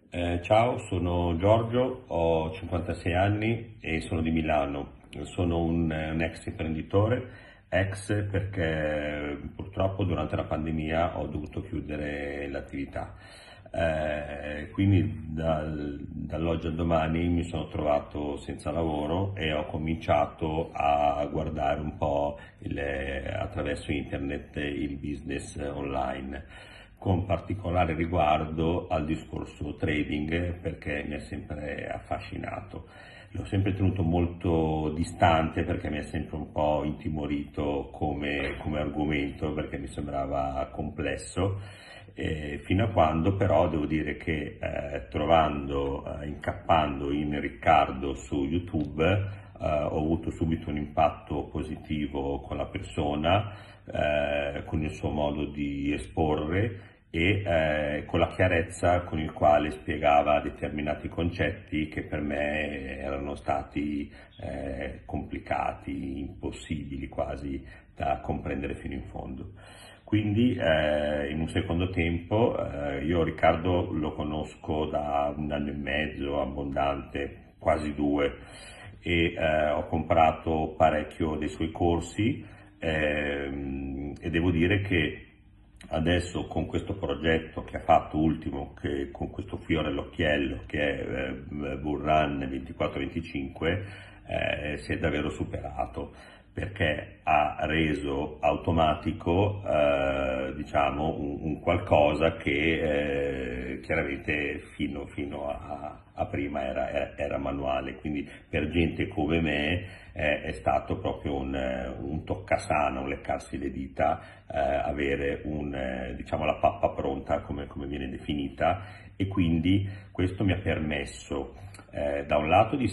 Ciao, sono Giorgio, ho 56 anni e sono di Milano. Sono un ex imprenditore, ex perché purtroppo durante la pandemia ho dovuto chiudere l'attività. Quindi dall'oggi al domani mi sono trovato senza lavoro e ho cominciato a guardare un po' attraverso internet il business online, con particolare riguardo al discorso trading, perché mi ha sempre affascinato. L'ho sempre tenuto molto distante perché mi ha sempre un po' intimorito come argomento, perché mi sembrava complesso, fino a quando però devo dire che incappando in Riccardo su YouTube, ho avuto subito un impatto positivo con la persona, con il suo modo di esporre e con la chiarezza con il quale spiegava determinati concetti che per me erano stati complicati, impossibili quasi da comprendere fino in fondo. Quindi in un secondo tempo, io Riccardo lo conosco da 1 anno e mezzo, abbondante, quasi 2, e ho comprato parecchio dei suoi corsi, e devo dire che adesso con questo progetto che ha fatto ultimo, con questo fiore all'occhiello che è Bull Run 24-25, si è davvero superato, perché ha reso automatico diciamo un qualcosa che chiaramente fino a prima era manuale. Quindi per gente come me è stato proprio un toccasana, un leccarsi le dita, avere diciamo la pappa pronta come viene definita, e quindi questo mi ha permesso da un lato di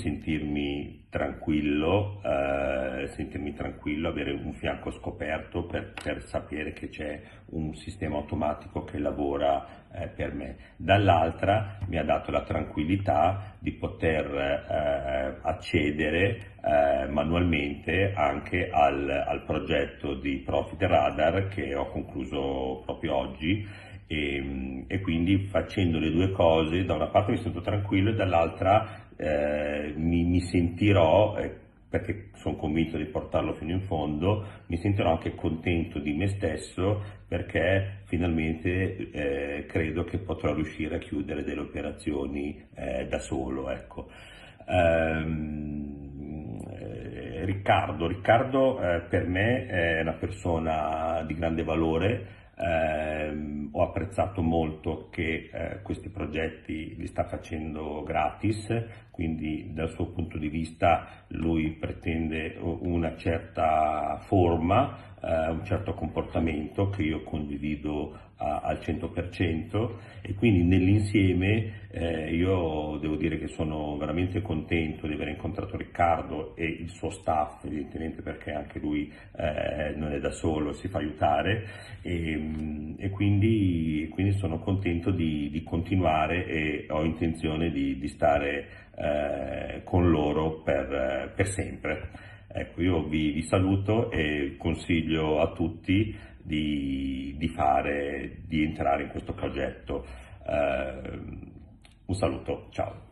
sentirmi tranquillo, avere un fianco scoperto per sapere che c'è un sistema automatico che lavora per me. Dall'altra mi ha dato la tranquillità di poter accedere manualmente anche al progetto di Profit Radar che ho concluso proprio oggi. E quindi facendo le due cose, da una parte mi sento tranquillo e dall'altra mi sentirò, perché sono convinto di portarlo fino in fondo, mi sentirò anche contento di me stesso, perché finalmente credo che potrò riuscire a chiudere delle operazioni da solo, ecco. Riccardo per me è una persona di grande valore. Ho apprezzato molto che questi progetti li sta facendo gratis, quindi dal suo punto di vista lui pretende una certa forma, un certo comportamento che io condivido al 100%, e quindi nell'insieme io devo dire che sono veramente contento di aver incontrato Riccardo e il suo staff, evidentemente, perché anche lui non è da solo, si fa aiutare, e quindi sono contento di continuare, e ho intenzione di stare con loro per sempre. Ecco, io vi saluto e consiglio a tutti di entrare in questo progetto. Un saluto, ciao.